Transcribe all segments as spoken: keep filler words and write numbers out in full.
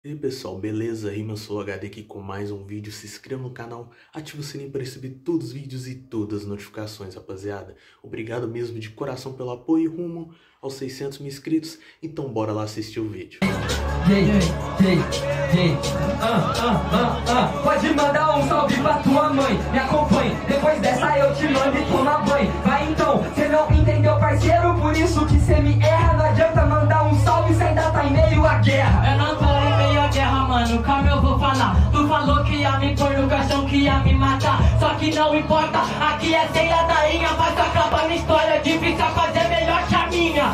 E aí pessoal, beleza? Rima, eu sou o H D aqui com mais um vídeo. Se inscreva no canal, ative o sininho para receber todos os vídeos e todas as notificações, rapaziada. Obrigado mesmo de coração pelo apoio rumo aos seiscentos mil inscritos. Então bora lá assistir o vídeo. Yeah, yeah, yeah. Ah, ah, ah, ah. Pode mandar um salve pra tua mãe, me acompanhe. Depois dessa eu te mando e toma banho. Vai então, cê não entendeu, parceiro, por isso que cê me erra. Não adianta mandar um salve, cê ainda tá em meio à guerra. Eu não tô em meio à guerra, mano, calma, eu vou falar. Tu falou que ia me pôr no caixão, que ia me matar. Só que não importa, aqui é sem ladainha. Mas acaba minha história, difícil fazer melhor que a minha.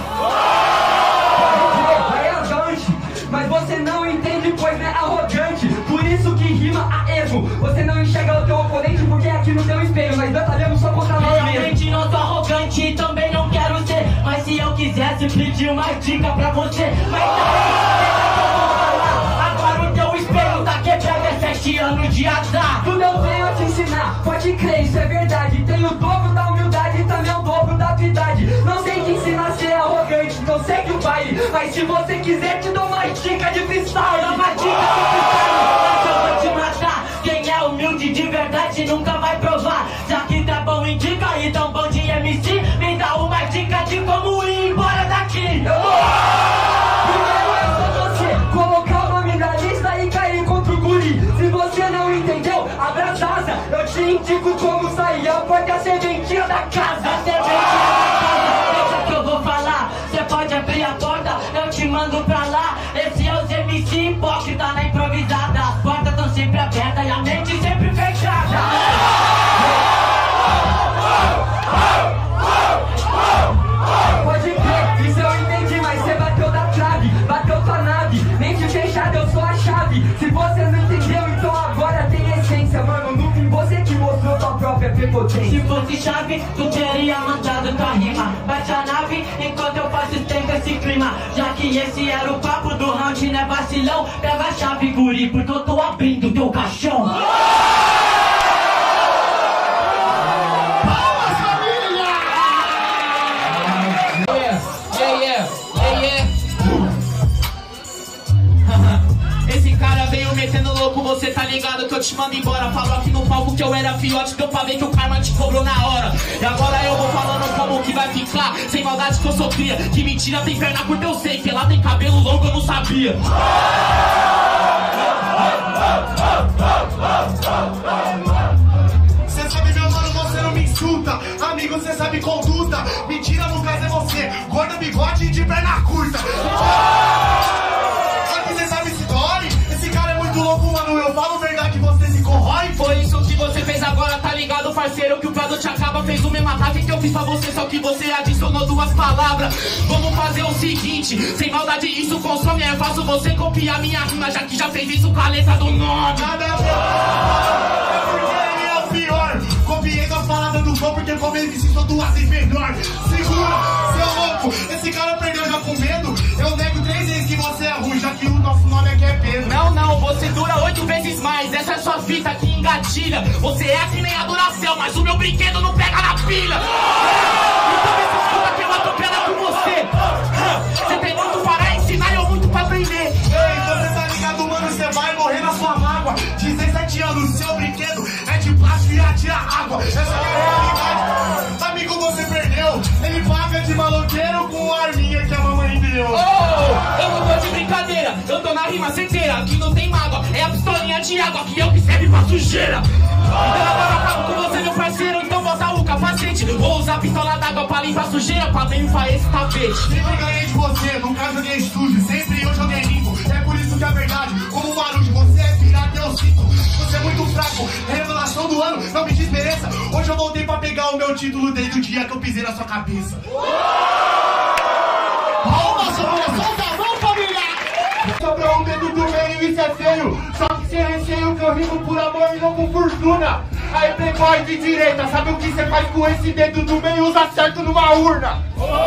Vai avante, mas você não entende, pois é arrogante. Por isso que rima a erro. Você não enxerga o teu oponente porque aqui no teu espelho nós batalhamos só contra nós mesmos. Realmente não sou arrogante e também não quero ser. Mas se eu quisesse pedir uma dica pra você, mas agora o teu espelho tá quebrado, é sete anos de azar. Tu não veio a te ensinar, pode crer, isso é verdade. Tenho o dobro da humildade e também o dobro da tua idade. Não sei te ensinar a ser arrogante, não sei que o baile. Mas se você quiser te dou uma dica de freestyle. Dá uma dica de freestyle, mas eu vou te matar. Quem é humilde de verdade nunca vai provar. Já que tá bom em dica e tão bom de M C, me dá uma dica de como ir embora daqui. Eu vou... Primeiro é só você colocar o nome na lista e cair contra o guri. Se você não entendeu, abraça asa. Eu te indico como sair, a porta é a serventia da casa. A serventia da casa, deixa que eu vou falar. Cê pode abrir a porta, eu te mando pra lá. Esse é os M C hipócrita na improvisada. As portas tão sempre abertas e a mente sempre fechada. Pode crer, isso eu entendi, mas você bateu da trave, bateu tua nave, mente fechada, eu sou a chave. Se você não entendeu, então agora tem essência, mano. No fim você que mostrou tua própria prepotência. Se fosse chave, tu teria mandado tua rima. Bate a nave enquanto eu faço tempo esse clima. Já que esse era o papo do round, né vacilão? Pega a chave, guri, porque eu tô abrindo teu caixão. Esse cara veio metendo louco, você tá ligado que eu te mando embora. Falou aqui no palco que eu era fiote, deu pra ver que o karma te cobrou na hora. E agora eu vou falando como que vai ficar. Sem maldade que eu sou cria, que mentira tem perna curta eu sei. Que ela tem cabelo longo eu não sabia. Cê sabe meu mano, você não me insulta. Amigo, cê sabe conduta. Mentira no caso é você, gorda, bigode de perna curta. Eu falo verdade, você se corrói. Foi isso que você fez agora, tá ligado, parceiro? Que o prazo te acaba, fez o mesmo ataque que eu fiz pra você, só que você adicionou duas palavras. Vamos fazer o seguinte, sem maldade isso consome. É fácil você copiar minha rima, já que já fez isso com a letra do nome. Nada a ver, é porque ele é o pior. Copiei as palavras do flow, porque como ele disse, sou duas vezes melhor. Segura, seu louco, esse cara perdeu já com medo. Eu nego três vezes que você é ruim, já que o nosso nome aqui é Pedro. Não, não, você dura oito vezes mais. Essa é sua fita que engatilha. Você é que nem a Duracell, mas o meu brinquedo não pega na pilha. Então me escuta que eu atropelo com você. Você tem muito para ensinar e eu muito pra aprender. Ei, você tá ligado, mano, você vai morrer na sua mágoa. dezessete anos, seu brinquedo é de plástico e atira água. Essa é a realidade. Amigo, você perdeu. Ele paga de maloqueiro com a arminha que a mamãe deu. Oh, eu não tô de brincadeira, eu tô na rima certeira. Aqui não tem mágoa, é a pistolinha de água que eu que serve pra sujeira. Então agora eu acabo com você, meu parceiro. Então bota o capacete. Vou usar a pistola d'água pra limpar sujeira, pra limpar esse tapete. Sempre ganhei de você, nunca joguei sujo. Sempre eu joguei limpo, é por isso que é verdade. Como um barulho, você é pirata, eu sinto. Você é muito fraco, revelação do ano, não me desmereça. Hoje eu voltei pra pegar o meu título desde o dia que eu pisei na sua cabeça. Palmas, solta a mão, família! Sobrou o dedo do meio, isso é feio. Só que sem receio que eu rimo por amor e não com fortuna. Aí, playboy de direita, sabe o que você faz com esse dedo do meio? Usa certo numa urna.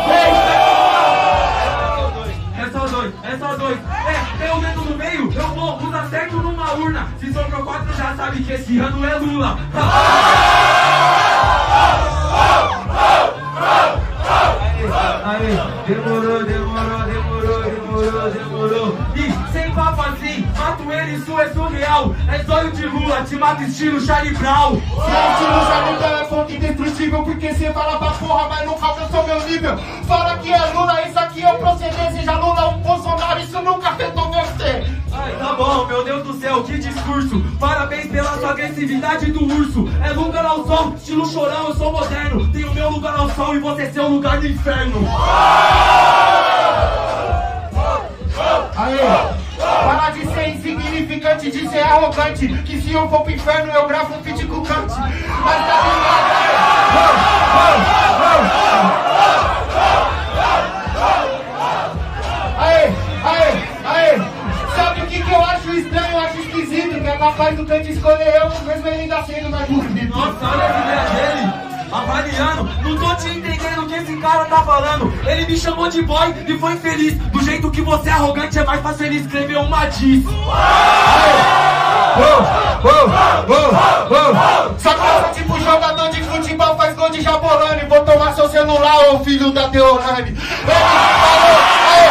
É só dois, é só dois. É, tem o dedo no meio, eu vou usar certo numa urna. Se sobrou quatro, já sabe que esse ano é Lula. Aí, demorou, demorou, demorou, demorou, demorou. E sem papo assim, mato ele, isso é surreal. É zóio de Lula, te mato estilo Charlie Brown. Seu estilo Charlie Brown é fonte indestrutível, porque cê fala pra porra, mas nunca alcançou meu nível. Fala que é Lula, isso aqui é proceder, seja Lula ou Bolsonaro, isso nunca afetou você. Ai, tá bom, meu Deus do céu, que discurso. Parabéns pela sua agressividade do urso. É lugar ao sol, estilo chorão, eu sou moderno. Tenho meu lugar ao sol e você seu lugar no inferno. Aê, para de ser insignificante, de ser arrogante. Que se eu for pro inferno eu gravo um feat com o Kant. Mas tá ligado? Aê, aê, aê. Sabe o que, que eu acho estranho, eu acho esquisito? Que é capaz do Kant escolher eu, mesmo ele ainda sendo mais bonito. Nossa, olha a ideia dele. Avaliando, não tô te entendendo o que esse cara tá falando. Ele me chamou de boy e foi infeliz. Do jeito que você é arrogante, é mais fácil ele escrever uma diz. Só pensa tipo jogador de futebol faz gol de Jabolani. Vou tomar seu celular, ô filho da Deolane. Ele falou, aê,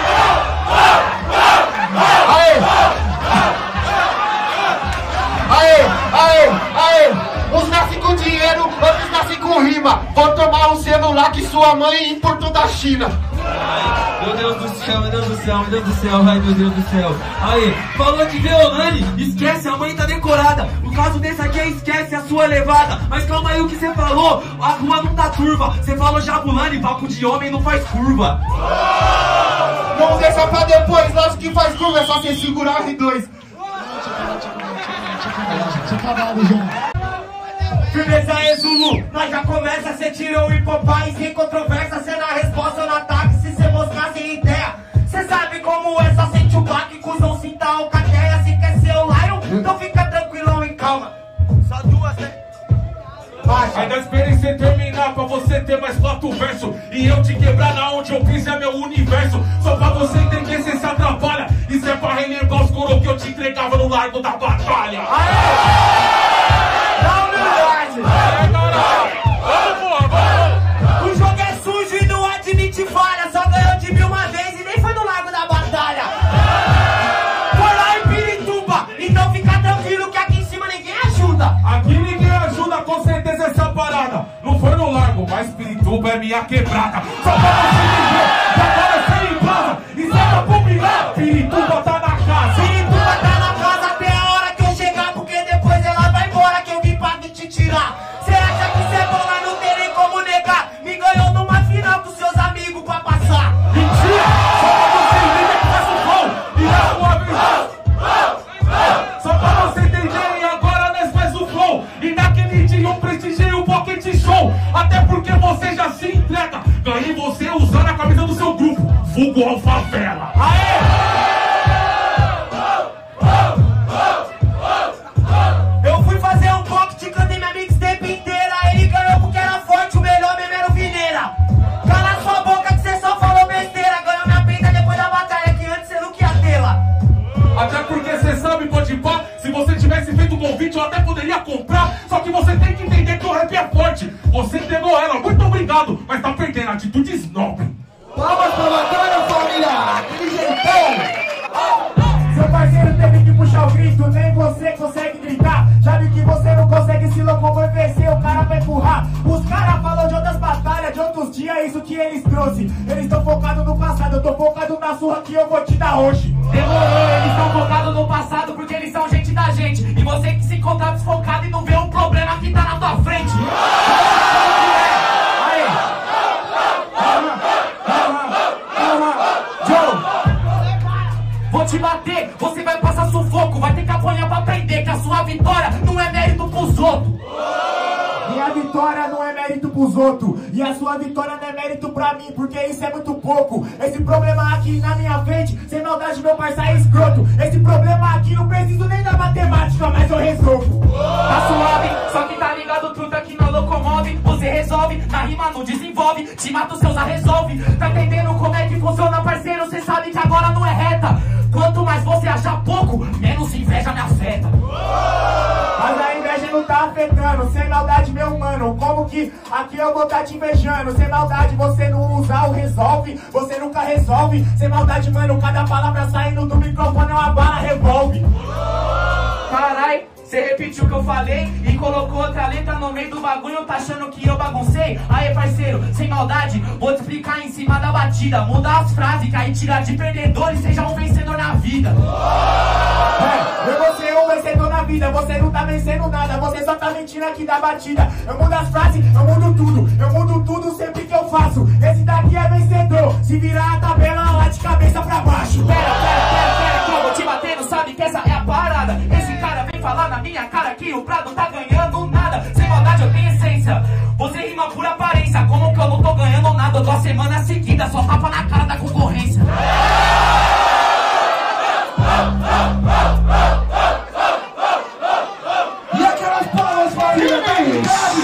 aê, aê, aê. Uns nascem com dinheiro, outros nascem com rima. Vou tomar um celular que sua mãe importou da China. Ai, meu Deus do céu, meu Deus do céu, meu Deus do céu, ai meu Deus do céu. Aí, falou de Deolane, esquece, a mãe tá decorada. O caso desse aqui é esquece a sua levada. Mas calma aí o que você falou, a rua não tá turva. Você falou Jabulani, papo de homem não faz curva. Não deixa pra depois, lógico que faz curva, é só você segurar R dois. Tinha acabado já. Firmeza é Zulu, nós já começa, cê tirou o hipopais sem controvérsia, cê na resposta no ataque, se cê mostrar sem ideia. Cê sabe como é, só sente o baque, cuzão, sinta a alcateia. Se quer ser o Lion, então fica tranquilão e calma. Só duas, né? Ainda esperei cê terminar pra você ter mais quatro versos e eu te quebrar na onde eu quiser meu universo. Só pra você entender cê se atrapalha. Isso é pra relembrar os coro que eu te entregava no largo da batalha. Aê! Dá humildade! É, caralho! Vamos, porra, vamos! O jogo é sujo e não admite falha. Só ganhou de mim uma vez e nem foi no largo da batalha. Foi lá em Pirituba, então fica tranquilo que aqui em cima ninguém ajuda. Aqui ninguém ajuda, com certeza essa parada. Não foi no largo, mas Pirituba é minha quebrada. Só pra você entender, que agora você embrasa e cê tá bombinando. Pirituba tá na casa. Pirituba tá na casa até a hora que eu chegar, porque depois ela vai embora que eu vim pra me te tirar. Cê acha que cê é bom, mas não tem nem como negar. Me ganhou numa final com seus amigos pra passar. Mentira! Só pra você entender que faz o flow e na sua vez. Só pra você entender, e agora nós faz o flow. E naquele dia eu prestigiei o Pocket Show. Até porque você já se entrega. Ganhei você usando a camisa do seu grupo, vulgo Alfavela. Aê! Eu fui fazer um pocket, cantei minha mixtape inteira. Ele ganhou porque era forte, o melhor mesmo era o Vineira. Cala sua boca que cê só falou besteira. Ganhou minha peita depois da batalha, que antes cê não queria tê-la. Até porque você sabe, pode pá, se você tivesse feito o convite eu até poderia comprar. Só que você tem que entender que o rap é forte. Você entregou ela, muito obrigado, mas tá perdendo atitudes nobres. Palmas pra batalha, família! Aquele jeitão! Seu parceiro teve que puxar o grito, nem você consegue gritar. Já vi que você não consegue se locomover, o cara vai empurrar. Os caras falam de outras batalhas, de outros dias, isso que eles trouxe. Eles estão focados no passado, eu tô focado na surra que eu vou te dar hoje. Demorou, eles estão focados no passado porque eles são gente da gente. E você que se encontra desfocado e não vê o problema que tá na tua frente. Aí! Vou te bater, você vai passar sufoco. Vai ter que apanhar pra aprender que a sua vitória não é mérito pros outros. Minha vitória não é mérito pros outros. E a sua vitória não é mérito pra mim, porque isso é muito pouco. Esse problema aqui na minha frente, sem maldade meu parceiro é escroto. Esse problema aqui não preciso nem da matemática, mas eu resolvo. Tá suave, só que tá ligado tudo aqui não locomove. Você resolve, na rima não desenvolve. Te mata os seus a resolve. Tá entendendo como é que funciona, parceiro? Cê sabe que agora não é reta. Quanto mais você achar pouco, menos inveja me afeta. Mas a inveja não tá afetando, sem maldade meu mano. Como que aqui eu vou tá te invejando? Sem maldade você não usa o resolve, você nunca resolve. Sem maldade mano, cada palavra saindo do microfone é uma bala revólve. repetiu o que eu falei e colocou outra letra no meio do bagulho, tá achando que eu baguncei? Aê, parceiro, sem maldade, vou te explicar em cima da batida. Muda as frases, que aí tira de perdedor e seja um vencedor na vida. É, eu vou ser um vencedor na vida, você não tá vencendo nada, você só tá mentindo aqui da batida. Eu mudo as frases, eu mudo tudo, eu mudo tudo sempre que eu faço. Esse daqui é vencedor, se virar a tabela lá de cabeça pra baixo. Pera, pera, pera, pera, que eu vou te batendo, sabe que essa é a parada. Esse cara vem falar na minha cara que o Prado tá ganhando nada. Sem maldade eu tenho essência, você rima por aparência. Como que eu não tô ganhando nada, eu tô a semana seguida, só tapa na cara da concorrência. E aquelas palmas para ele,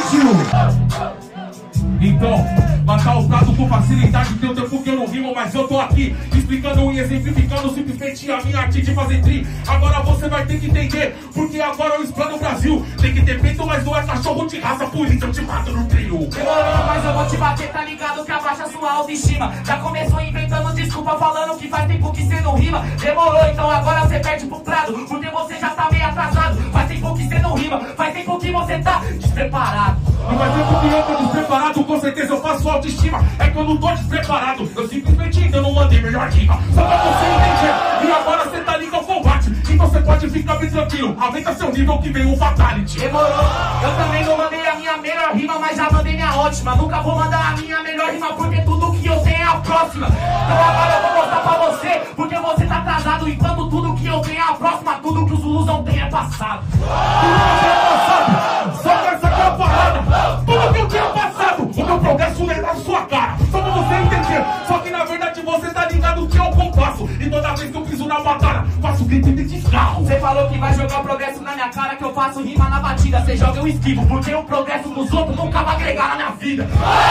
então, matar o Prado com facilidade, tem o tempo que eu não rimo, mas eu tô aqui explicando e exemplificando simplesmente a minha arte de fazer tri. Agora você vai ter que entender, porque agora eu explano o Brasil. Tem que ter peito, mas não é cachorro de raça, por isso eu te mato no trio. Demorou, mas eu vou te bater, tá ligado que abaixa sua autoestima. Já começou inventando desculpa, falando que faz tempo que cê não rima. Demorou, então agora você perde pro Prado, porque você já tá meio atrasado. Faz tempo que cê não rima, faz tempo que você tá despreparado. Não vai ter porque eu tô despreparado, com certeza eu faço autoestima. É que eu não tô despreparado, eu simplesmente ainda não mandei melhor rima. Só pra você entender, e agora você tá ligado ao combate. Então você pode ficar bem tranquilo, aumenta seu nível que vem o fatality. Demorou, eu também não mandei a minha melhor rima, mas já mandei minha ótima. Nunca vou mandar a minha melhor rima, porque tudo que eu tenho é a próxima. Então agora eu vou mostrar pra você, porque você tá atrasado. Enquanto tudo que eu tenho é a próxima, tudo que os Zulus não têm é passado. Tudo que é passado, só que essa aqui é a parada. Tudo que eu tinha passado, o meu progresso é na sua cara. Só pra você entender, só que na verdade você tá ligado que é o compasso. E toda vez que eu piso na batalha, faço grito de descarro. Você falou que vai jogar o progresso na minha cara, que eu faço rima na batida. Você joga eu esquivo, porque o progresso dos outros nunca vai agregar na minha vida.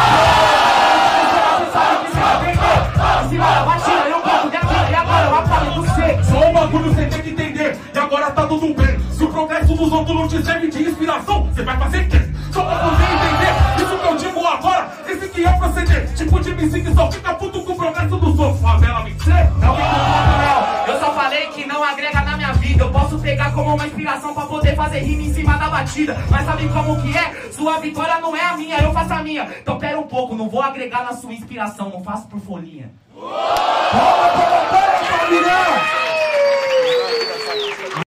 Você sabe que você vai perder. Em cima da batida, eu boto daqui, e agora eu apago você. Só um bagulho você tem que entender, e agora tá tudo bem. Se o progresso dos outros não te serve de inspiração, você vai fazer o quê? Só pra você entender, isso que eu digo agora, esse que é o proceder. Tipo de M C que só fica puto com o progresso dos outros. Favela me ser? Não vem com papo, não. Eu só falei que não agrega na minha vida. Eu posso pegar como uma inspiração pra poder fazer rima em cima da batida. Mas sabe como que é? Sua vitória não é a minha, eu faço a minha. Então pera um pouco, não vou agregar na sua inspiração, não faço por folhinha. Vamos, vamos, vamos, família!